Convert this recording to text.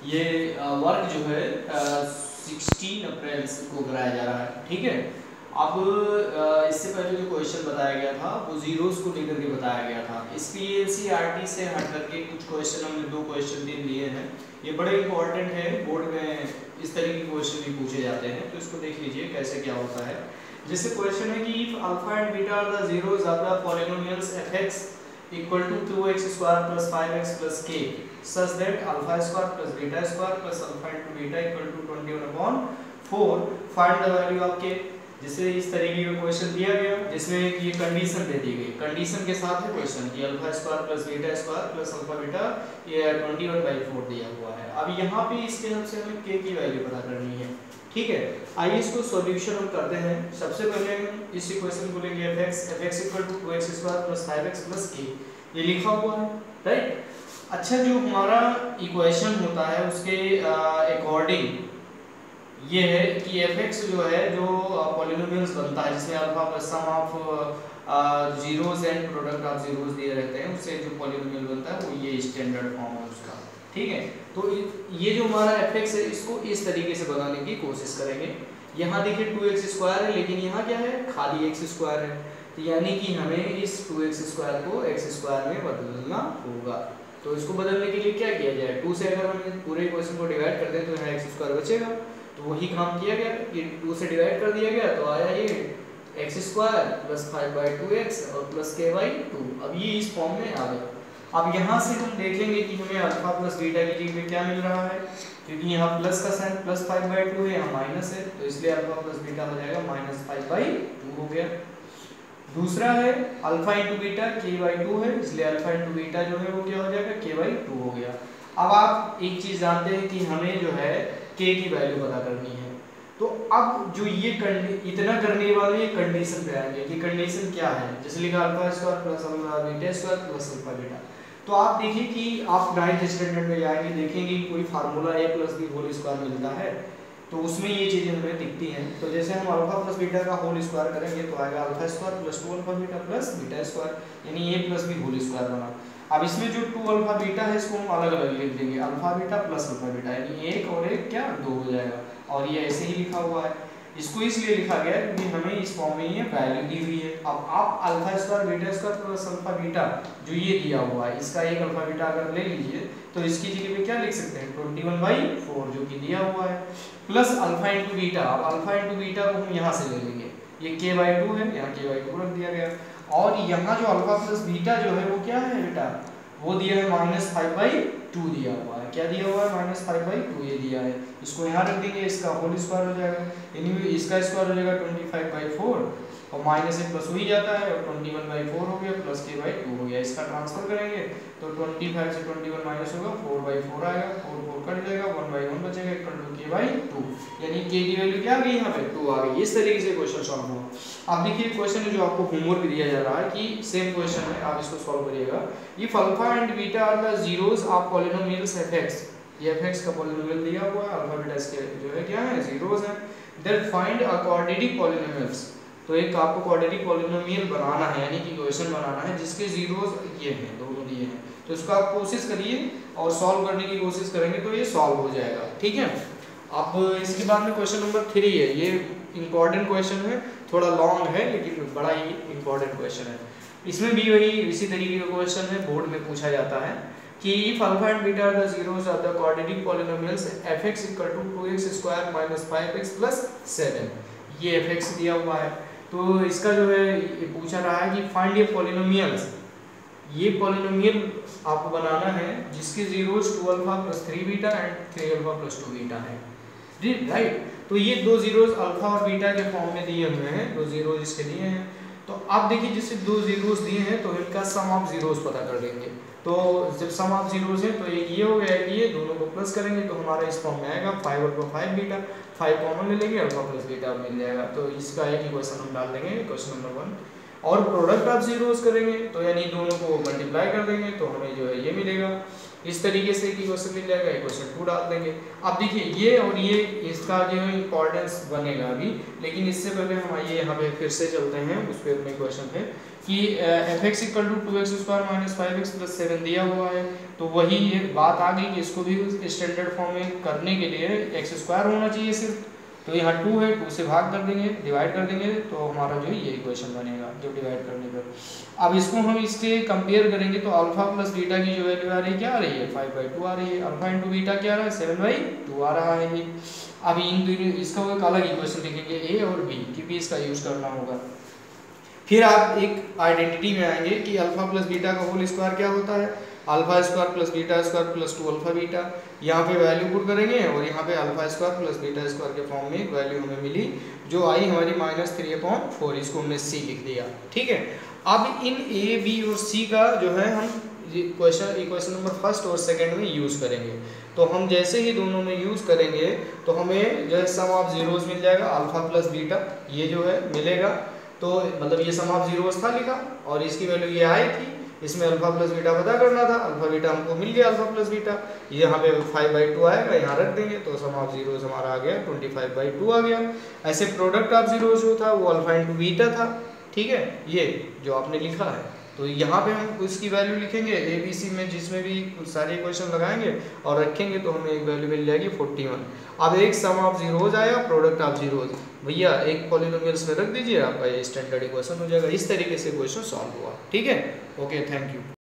ये वर्क जो है 16 अप्रैल को कराया जा रहा है, ठीक है। अब इससे पहले जो क्वेश्चन बताया गया था वो जीरोस को लेकर के बताया गया था। इसकी एनसीईआरटी से हट करके कुछ क्वेश्चन हमने 2 क्वेश्चन दिन लिए हैं, ये बड़े इंपॉर्टेंट है, बोर्ड में इस तरह के क्वेश्चन भी पूछे जाते हैं, तो इसको देख लीजिए कैसे क्या होता है। जैसे क्वेश्चन है कि if alpha and beta are the zeros of the polynomials fx equal to 2x square plus 5x plus k such that alpha square plus beta square plus alpha into beta equal to 21/4, find the value of k। जिसे इस तरीके का question दिया गया जिसमें कि ये condition दे दी गई, कंडीशन के साथ है क्वेश्चन कि alpha square plus beta square plus alpha beta ये 21/4 दिया हुआ है। अब यहाँ पे इसके हेल्प से हमें k की वैल्यू पता करनी है, ठीक है। आइए इसको सॉल्यूशन हम करते हैं। सबसे पहले हम इस इक्वेशन को लेंगे fx equal to 2x square plus 5x plus k, ये लिखा हुआ है, राइट। अच्छा, जो हमारा इक्वेशन होता है उसके अकॉर्डिंग ये है कि fx जो है जो पॉलिनोमियल्स बनता है जिसमें alpha plus sum of zeros and product of zeros दिए रहते हैं, उससे जो पॉलिनोमियल बनता है वो ये स्टैंडर्ड फॉर्म है उसका, ठीक है। तो ये जो हमारा fx है इसको इस तरीके से बनाने की कोशिश करेंगे। यहाँ देखिए 2x स्क्वायर है लेकिन यहाँ क्या है, खाली x स्क्वायर है, तो यानी कि हमें इस 2x स्क्वायर को x स्क्वायर में बदलना होगा। तो इसको बदलने के लिए क्या किया जाए, 2 से अगर हम पूरे इक्वेशन को डिवाइड कर दें तो यहाँ x स्क्वायर बचेगा, तो वही काम किया गया, ये 2 से डिवाइड कर दिया गया तो आया ये x स्क्वायर प्लस 5/2x और प्लस k/2। अब ये इस फॉर्म में आ गया। अब यहाँ से हम देखेंगे कि हमें अल्फा प्लस बीटा की जगह पे क्या मिल रहा है, क्योंकि यहाँ प्लस का साइन प्लस 5/2 है, यहाँ माइनस है, तो इसलिए अल्फा प्लस बीटा हो जाएगा -5/2 हो गया। दूसरा है अल्फा इंटू बीटा k/2 है, इसलिए अल्फा इंटू बीटा जो है वो क्या हो जाएगा, k/2 हो गया। अब आप एक चीज जानते हैं कि हमें जो है k की वैल्यू पता करनी है, तो अब जो ये इतना करने वाले ये कंडीशन पे आएंगे कि कंडीशन क्या है, जैसे लिखा alpha square plus alpha beta square plus alpha beta. तो आप देखिए कि आप 9th स्टैंडर्ड में जाएंगे देखेंगे कि कोई formula a plus B whole square मिलता है, तो उसमें ये चीजें हमें दिखती हैं। तो जैसे हम अल्फा प्लस बीटा का होल स्क्वायर करेंगे तो आएगा alpha square plus 2 alpha beta plus beta square, यानी a plus B whole square बना। अब इसमें जो 2 अल्फा बीटा है इसको हम अलग अलग लिख देंगे, alpha beta plus alpha beta, यानी एक और एक क्या 2 हो जाएगा, और ये ऐसे ही लिखा हुआ है। इसको इसलिए लिखा गया है क्योंकि हमें इस फॉर्म में ये वैल्यू दी हुई है। अब आप alpha square beta square plus alpha beta जो ये दिया हुआ है इसका एक अल्फा बीटा अगर ले लीजिए तो इसकी जगह पे क्या लिख सकते हैं, 21/4 जो कि दिया हुआ है, प्लस अल्फा इंटू बीटा। अब अल्फा इंटू बीटा को हम यहाँ से ले लेंगे, ये k/2 है, यहाँ k/2 रख दिया गया, और यहाँ जो अल्फा प्लस बीटा जो है वो क्या है बेटा, वो दिया है -5/2 दिया हुआ है। क्या दिया हुआ है, -5/2 ये दिया है। इसको यहाँ रख देंगे, इसका होल स्क्वायर हो जाएगा, यानी इसका स्क्वायर हो जाएगा 25/4 और माइनस एक प्लस हो ही जाता है, और 21/4 हो गया प्लस k/2 हो गया। इसका ट्रांसफर करेंगे तो 25 से 21 माइनस होगा, 4/4 आएगा, 4 कट जाएगा, 1/1 बचेगा इक्वल टू k/2, यानी k की वैल्यू क्या आ गई यहाँ पे 2 आ गई। इस तरीके से क्वेश्चन सॉल्व हुआ। अब देखिए क्वेश्चन जो आपको होमवर्क दिया जा रहा है कि सेम क्वेश्चन है, आप इसको सॉल्व करिएगा। If alpha and beta are the zeros of polynomials fx, ये fx का पॉलिनोमियल दिया हुआ है, अल्फा बीटा इसके जो है क्या है, जीरोस है, then find a quadratic polynomials. तो एक आपको क्वाड्रेटिक पॉलिनोमियल बनाना है, यानी कि क्वेश्चन बनाना है जिसके जीरोस ये हैं, दोनों दिए हैं, तो इसको आप कोशिश करिए और सॉल्व करने की कोशिश करेंगे तो ये सॉल्व हो जाएगा, ठीक है। अब इसके बाद में क्वेश्चन नंबर 3 है, ये इंपॉर्टेंट क्वेश्चन है, थोड़ा लॉन्ग है लेकिन बड़ा ही इंपॉर्टेंट क्वेश्चन है। इसमें भी वही इसी तरीके का क्वेश्चन है, बोर्ड में पूछा जाता है कि if alpha and beta are the zeros of the quadratic polynomials fx equal to 2x square minus 5x plus 7, ये fx दिया हुआ है। तो इसका जो है ये पूछा रहा है कि फाइंड ए पॉलिनोमियल्स, ये पॉलिनोमियल आपको बनाना है जिसके zeros 2 alpha plus 3 beta and 3 alpha plus 2 beta है, राइट। तो ये दो जीरोस अल्फा और बीटा के फॉर्म में दिए हुए हैं, दो जीरोस इसके दिए हैं। तो आप देखिए जिससे दो जीरोस दिए हैं तो इनका सम ऑफ जीरोस पता कर लेंगे। तो जब सम ऑफ जीरोस है तो एक ये हो गया, ये दोनों को प्लस करेंगे तो हमारा इस फॉर्म में आएगा 5 अल्फा 5 बीटा, 5 कॉमन ले लेंगे, अल्फा प्लस बीटा मिल जाएगा। तो इसका एक इक्वेशन हम डाल देंगे, क्वेश्चन नंबर 1। और प्रोडक्ट ऑफ जीरोस करेंगे तो यानी दोनों को मल्टीप्लाई कर देंगे तो हमें जो है ये मिलेगा। इस तरीके से इक्वेशन मिल जाएगा, इक्वेशन 2 डाल देंगे। अब देखिए ये और ये इसका जो है इंपॉर्टेंस बनेगा अभी, लेकिन इससे पहले हम आइए यहाँ पे फिर से चलते हैं उस पे अपने क्वेश्चन पे कि F X equal to 2x² minus 5x plus 7 दिया हुआ है, तो वही ये बात आ गई कि इसको भी स्टैंडर्ड फॉर्म में करने के लिए x² होना चाहिए सिर्फ। तो यहाँ 2 है, 2 से भाग कर देंगे, डिवाइड कर देंगे, तो हमारा जो है ये इक्वेशन बनेगा जो डिवाइड करने पर। अब इसको हम इससे कंपेयर करेंगे तो अल्फा प्लस बीटा की जो वैल्यू आ रही है क्या आ रही है 5/2 आ रही है, अल्फा इंटू बीटा क्या आ रहा है 7/2 आ रहा है ये। अब इन दोनों इसका एक अलग इक्वेशन लिखेंगे ए और बी, क्योंकि इसका यूज़ करना होगा। फिर आप एक आइडेंटिटी में आएंगे कि अल्फा प्लस बीटा का होल स्क्वायर क्या होता है, alpha square plus beta square plus 2 alpha beta. यहाँ पे वैल्यू पुट करेंगे और यहाँ पे alpha square plus beta square के फॉर्म में एक वैल्यू हमें मिली जो आई हमारी -3/4, इसको हमने सी लिख दिया। ठीक है, अब इन ए बी और सी का जो है हम इक्वेशन नंबर फर्स्ट और सेकंड में यूज़ करेंगे। तो हम जैसे ही दोनों में यूज़ करेंगे तो हमें जो है सम ऑफ जीरोस मिल जाएगा, अल्फा प्लस बीटा ये जो है मिलेगा। तो मतलब ये सम ऑफ जीरोस था लिखा और इसकी वैल्यू ये आई थी, इसमें अल्फा प्लस बीटा पता करना था, अल्फा बीटा हमको मिल गया अल्फा प्लस बीटा, यहाँ पे 5/2 आएगा, यहाँ रख देंगे तो सम ऑफ जीरोस हमारा आ गया 25/2 आ गया। ऐसे प्रोडक्ट ऑफ जीरोस जो था वो अल्फा इंटू बीटा था। ठीक है, ये जो आपने लिखा है, तो यहाँ पे हम उसकी वैल्यू लिखेंगे ए बी सी में, जिसमें भी सारे इक्वेशन लगाएंगे और रखेंगे तो हमें एक वैल्यू मिल जाएगी 41। अब एक सम ऑफ जीरोज आया, प्रोडक्ट ऑफ जीरोज, भैया एक पॉलिनोमियल्स में रख दीजिए, आपका ये स्टैंडर्ड इक्वेशन हो जाएगा। इस तरीके से क्वेश्चन सॉल्व हुआ। ठीक है, ओके, थैंक यू।